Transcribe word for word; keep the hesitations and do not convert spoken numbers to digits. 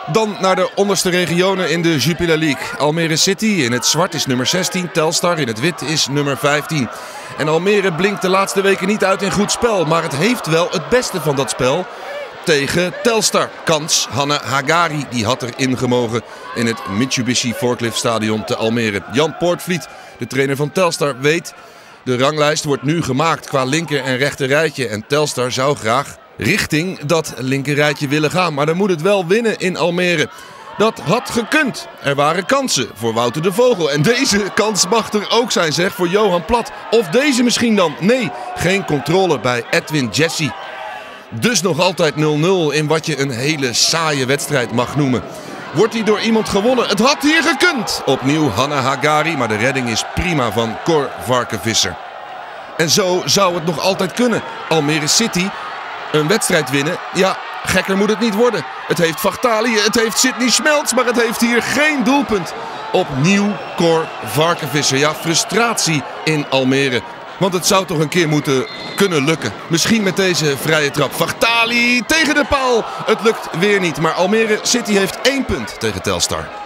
Dan naar de onderste regionen in de Jupiler League. Almere City in het zwart is nummer zestien, Telstar in het wit is nummer vijftien. En Almere blinkt de laatste weken niet uit in goed spel, maar het heeft wel het beste van dat spel tegen Telstar. Kans, Hanne Hagari, die had erin gemogen in het Mitsubishi Forklift Stadion te Almere. Jan Poortvliet, de trainer van Telstar, weet: de ranglijst wordt nu gemaakt qua linker en rechter rijtje. En Telstar zou graag richting dat linker rijtje willen gaan. Maar dan moet het wel winnen in Almere. Dat had gekund. Er waren kansen voor Wouter de Vogel. En deze kans mag er ook zijn, zeg, voor Johan Plat. Of deze misschien dan. Nee, geen controle bij Edwin Jesse. Dus nog altijd nul nul in wat je een hele saaie wedstrijd mag noemen. Wordt hij door iemand gewonnen? Het had hier gekund. Opnieuw Hanne Hagari, maar de redding is prima van Cor Varkenvisser. En zo zou het nog altijd kunnen. Almere City een wedstrijd winnen, ja, gekker moet het niet worden. Het heeft Vachtali, het heeft Sidney Smelts, maar het heeft hier geen doelpunt. Opnieuw Cor Varkenvisser. Ja, frustratie in Almere. Want het zou toch een keer moeten kunnen lukken. Misschien met deze vrije trap. Vachtali tegen de paal. Het lukt weer niet, maar Almere City heeft één punt tegen Telstar.